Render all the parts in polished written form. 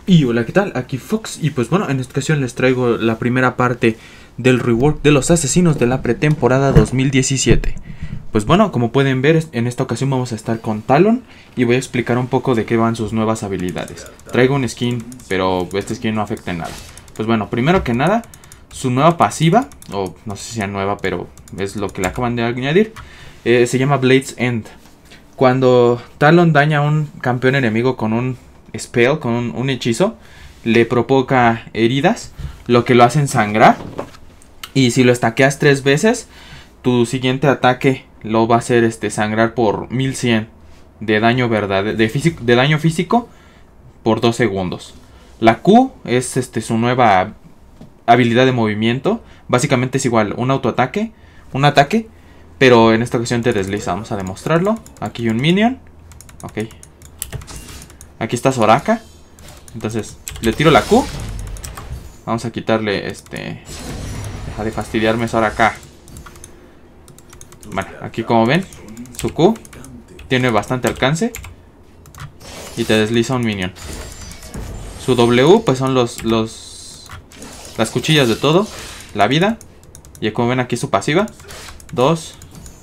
Y hola, ¿qué tal? Aquí Fox, y pues bueno, en esta ocasión les traigo la primera parte del rework de los asesinos de la pretemporada 2017. Pues bueno, como pueden ver, en esta ocasión vamos a estar con Talon y voy a explicar un poco de qué van sus nuevas habilidades. Traigo un skin, pero este skin no afecta en nada. Pues bueno, primero que nada, su nueva pasiva, o no sé si sea nueva, pero es lo que le acaban de añadir, se llama Blade's End. Cuando Talon daña a un campeón enemigo con un spell, con un hechizo, le provoca heridas, lo que lo hacen sangrar. Y si lo stackeas 3 veces, tu siguiente ataque lo va a hacer sangrar por 1100 de daño verdadero, de daño físico por 2 segundos. La Q es su nueva habilidad de movimiento. Básicamente es igual, un autoataque, un ataque, pero en esta ocasión te desliza. Vamos a demostrarlo. Aquí hay un minion. Ok. Aquí está Soraka. Entonces, le tiro la Q. Vamos a quitarle Deja de fastidiarme, Soraka. Bueno, aquí como ven, su Q tiene bastante alcance y te desliza un minion. Su W, pues son las cuchillas de todo, la vida. Y como ven aquí su pasiva. 2.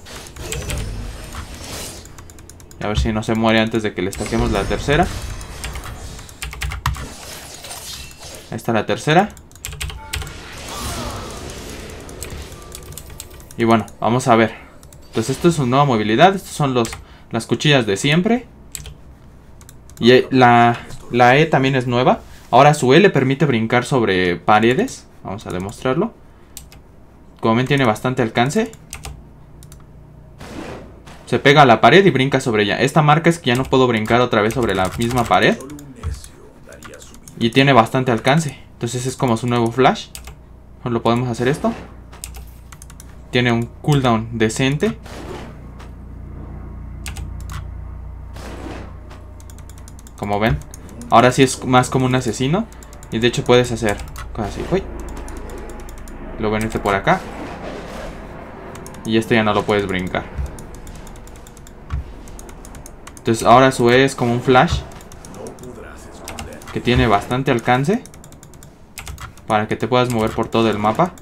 A ver si no se muere antes de que le saquemos la tercera. Ahí está la tercera. Y bueno, vamos a ver. Entonces esto es su nueva movilidad. Estos son las cuchillas de siempre. Y la E también es nueva. Ahora su E le permite brincar sobre paredes. Vamos a demostrarlo. Como ven, tiene bastante alcance. Se pega a la pared y brinca sobre ella. Esta marca es que ya no puedo brincar otra vez sobre la misma pared. Y tiene bastante alcance. Entonces es como su nuevo flash. Lo podemos hacer esto. Tiene un cooldown decente. Como ven. Ahora sí es más como un asesino. Y de hecho puedes hacer cosas así. Uy. Lo ven por acá. Y ya no lo puedes brincar. Entonces ahora su E es como un flash. Que tiene bastante alcance. Para que te puedas mover por todo el mapa.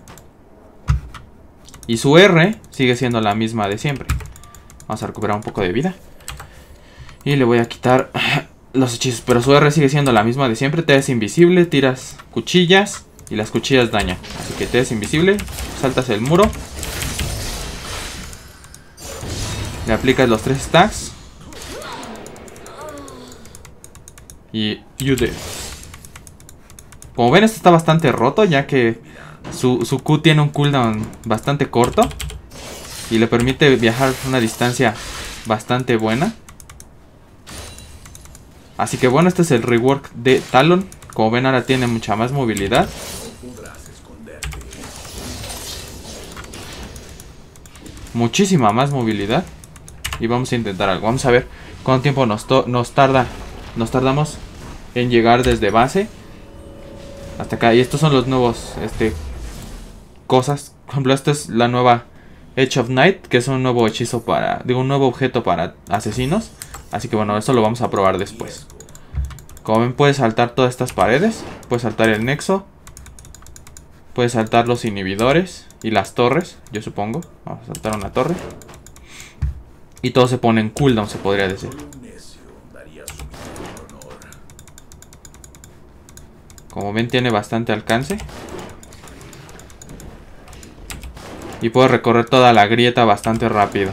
Y su R sigue siendo la misma de siempre. Vamos a recuperar un poco de vida. Y le voy a quitar los hechizos. Pero su R sigue siendo la misma de siempre. Te es invisible, tiras cuchillas. Y las cuchillas dañan. Así que te es invisible. Saltas el muro. Le aplicas los 3 stacks. Y you dead. Como ven, esto está bastante roto, ya que su Q tiene un cooldown bastante corto. Y le permite viajar una distancia bastante buena. Así que bueno, este es el rework de Talon. Como ven, ahora tiene mucha más movilidad. Muchísima más movilidad. Y vamos a intentar algo. Vamos a ver cuánto tiempo nos tardamos en llegar desde base hasta acá. Y estos son los nuevos cosas. Por ejemplo, esta es la nueva Edge of Night, que es un nuevo hechizo un nuevo objeto para asesinos. Así que bueno, eso lo vamos a probar después. Como ven, puedes saltar todas estas paredes. Puedes saltar el nexo. Puedes saltar los inhibidores y las torres, yo supongo. Vamos a saltar una torre. Y todo se pone en cooldown, se podría decir. Como ven, tiene bastante alcance. Y puede recorrer toda la grieta bastante rápido.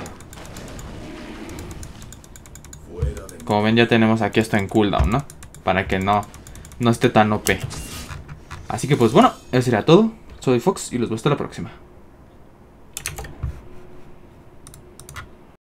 Como ven, ya tenemos aquí esto en cooldown, ¿no? Para que no esté tan OP. Así que pues bueno, eso sería todo. Soy Fox y los veo hasta la próxima.